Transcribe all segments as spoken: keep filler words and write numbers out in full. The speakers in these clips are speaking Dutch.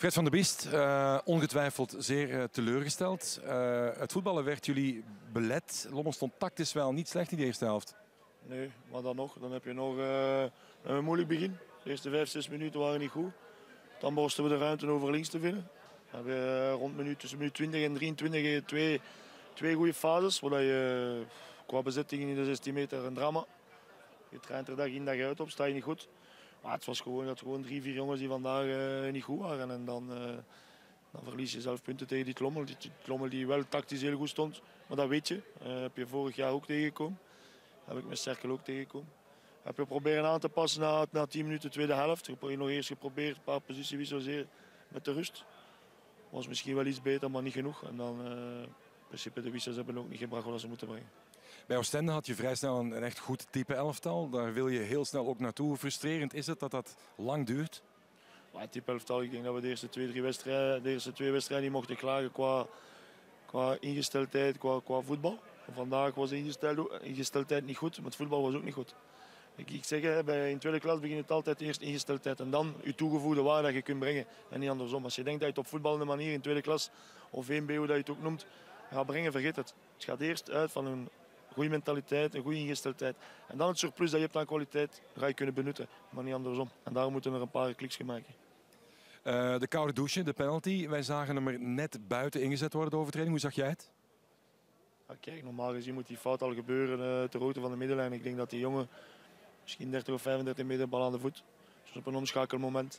Fred van der Biest, uh, ongetwijfeld zeer uh, teleurgesteld. Uh, het voetballen werd jullie belet. Lommel stond tactisch wel niet slecht in de eerste helft. Nee, maar dan nog. Dan heb je nog uh, een moeilijk begin. De eerste vijf, zes minuten waren niet goed. Dan borsten we de ruimte over links te vinden. Dan hebben we uh, rond minuut, tussen minuut twintig en drieëntwintig twee, twee goede fases. Waar je uh, qua bezettingen in de zestien meter een drama. Je traint er dag in dag uit op, sta je niet goed. Maar het was gewoon, dat gewoon drie, vier jongens die vandaag uh, niet goed waren. En dan, uh, dan verlies je zelf punten tegen die Lommel. Die Lommel die wel tactisch heel goed stond. Maar dat weet je. Uh, heb je vorig jaar ook tegengekomen. Heb ik met Cerkel ook tegengekomen. Heb je proberen aan te passen na, na tien minuten tweede helft. Ik heb nog eerst geprobeerd, een paar positiewissels met de rust. Was misschien wel iets beter, maar niet genoeg. En dan, uh, in principe, de wissels hebben ook niet gebracht wat ze moeten brengen. Bij Oostende had je vrij snel een, een echt goed type elftal. Daar wil je heel snel ook naartoe. Frustrerend is het dat dat lang duurt? Maar het type elftal, ik denk dat we de eerste twee, drie wedstrijden, de eerste twee wedstrijden niet mochten klagen qua, qua ingesteldheid, qua, qua voetbal. Vandaag was de ingesteld, ingesteldheid niet goed, maar het voetbal was ook niet goed. Ik, ik zeg, bij, in tweede klas begint het altijd eerst ingesteldheid en dan je toegevoegde waarde dat je kunt brengen en niet andersom. Als je denkt dat je het op voetballende manier in tweede klas of één B, hoe dat je het ook noemt, gaat brengen, vergeet het. Het gaat eerst uit van een goede mentaliteit, een goede ingesteldheid. En dan het surplus dat je hebt aan kwaliteit ga je kunnen benutten, maar niet andersom. En daar moeten we er een paar kliks maken. Uh, de koude douche, de penalty. Wij zagen hem er net buiten ingezet worden, de overtreding. Hoe zag jij het? Ja, kijk, normaal gezien moet die fout al gebeuren uh, ter hoogte van de middenlijn. Ik denk dat die jongen misschien dertig of vijfendertig meter bal aan de voet. Dus op een omschakelmoment.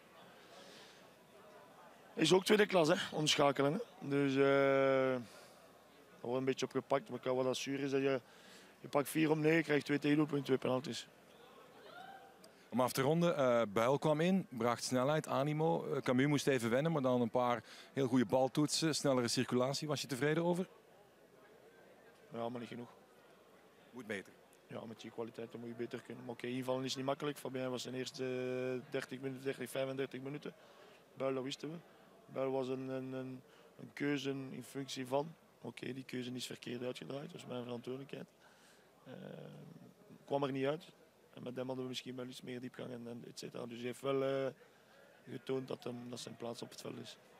Is ook tweede klas, hè? Omschakelen. Hè? Dus uh, daar wordt een beetje op gepakt. Maar wat dat zuur is, dat je, je pakt vier om negen, krijgt twee tegendoelpunten, twee penalties. Om af te ronden, uh, Buil kwam in, bracht snelheid, animo. Uh, Camus moest even wennen, maar dan een paar heel goede baltoetsen, snellere circulatie. Was je tevreden over? Ja, maar niet genoeg. Moet beter. Ja, met die kwaliteiten moet je beter kunnen. Maar oké, okay, invallen is niet makkelijk. Fabien was zijn eerste dertig minuten, dertig, vijfendertig minuten. Buil, dat wisten we. Buil was een, een, een, een keuze in functie van. Oké, okay, die keuze is verkeerd uitgedraaid, dat is mijn verantwoordelijkheid. Uh, kwam er niet uit. En met hem hadden we misschien wel iets meer diepgang en, en et cetera. Dus hij heeft wel uh, getoond dat, hem, dat zijn plaats op het veld is.